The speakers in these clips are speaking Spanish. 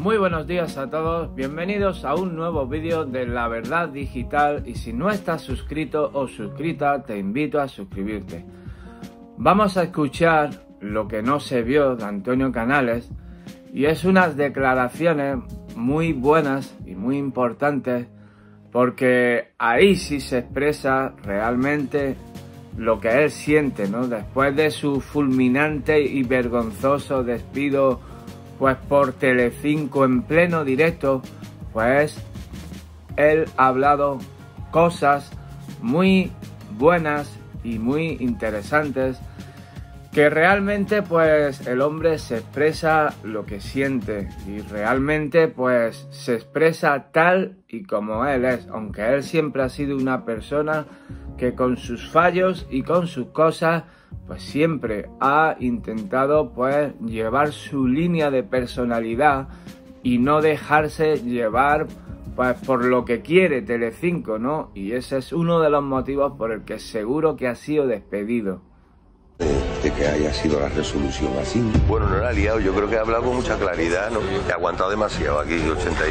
Muy buenos días a todos, bienvenidos a un nuevo vídeo de La Verdad Digital y si no estás suscrito o suscrita te invito a suscribirte. Vamos a escuchar lo que no se vio de Antonio Canales y es unas declaraciones muy buenas y muy importantes porque ahí sí se expresa realmente lo que él siente, ¿no? Después de su fulminante y vergonzoso despido pues por Telecinco en pleno directo, pues él ha hablado cosas muy buenas y muy interesantes que realmente pues el hombre se expresa lo que siente y realmente pues se expresa tal y como él es, aunque él siempre ha sido una persona que con sus fallos y con sus cosas pues siempre ha intentado pues llevar su línea de personalidad y no dejarse llevar pues por lo que quiere Telecinco, ¿no? Y ese es uno de los motivos por el que seguro que ha sido despedido. De que haya sido la resolución así. Bueno, no la he liado, yo creo que he hablado con mucha claridad, ¿no? He aguantado demasiado aquí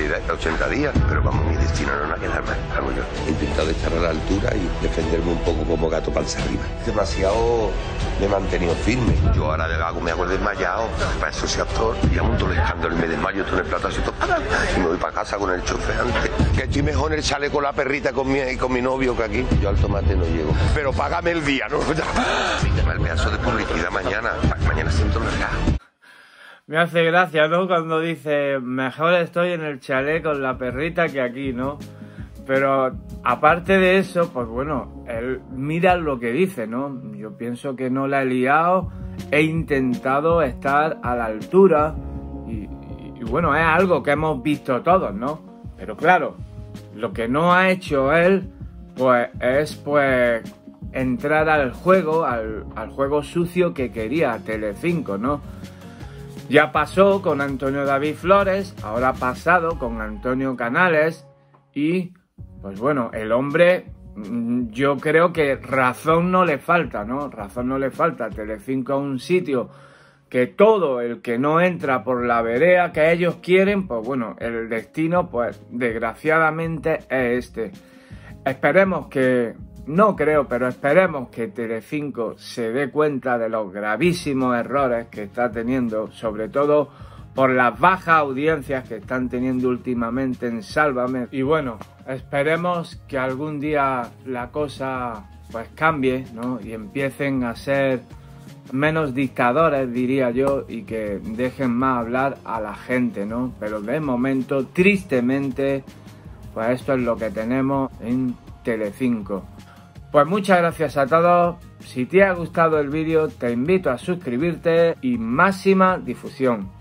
80 días, pero vamos, mi destino no es quedarme, hago yo. He intentado estar a la altura y defenderme un poco como gato panza arriba. Demasiado me he mantenido firme. Yo ahora de gago me hago el desmayado, para eso soy actor, y amonto el escándalo y me desmayo, esto en el plato así todo, y me voy para casa con el chofer antes. Que estoy mejor en el chale con la perrita con mi novio que aquí. Yo al tomate no llego. Pero págame el día, ¿no? El pedazo de publicidad mañana siento larga. Me hace gracia, ¿no? Cuando dice, mejor estoy en el chalet con la perrita que aquí, ¿no? Pero aparte de eso, pues bueno, él mira lo que dice, ¿no? Yo pienso que no la he liado, he intentado estar a la altura y bueno, es algo que hemos visto todos, ¿no? Pero claro, lo que no ha hecho él, pues es pues entrar al juego sucio que quería Telecinco, ¿no? Ya pasó con Antonio David Flores, ahora ha pasado con Antonio Canales y pues bueno, el hombre yo creo que razón no le falta, ¿no? Razón no le falta. Telecinco es un sitio que todo el que no entra por la vereda que ellos quieren, pues bueno, el destino pues desgraciadamente es este. Esperemos que, no creo, pero esperemos que Telecinco se dé cuenta de los gravísimos errores que está teniendo, sobre todo por las bajas audiencias que están teniendo últimamente en Sálvame. Y bueno, esperemos que algún día la cosa pues cambie, ¿no? Y empiecen a ser menos dictadores, diría yo, y que dejen más hablar a la gente, ¿no? Pero de momento, tristemente, pues esto es lo que tenemos en Telecinco. Pues muchas gracias a todos. Si te ha gustado el vídeo, te invito a suscribirte y máxima difusión.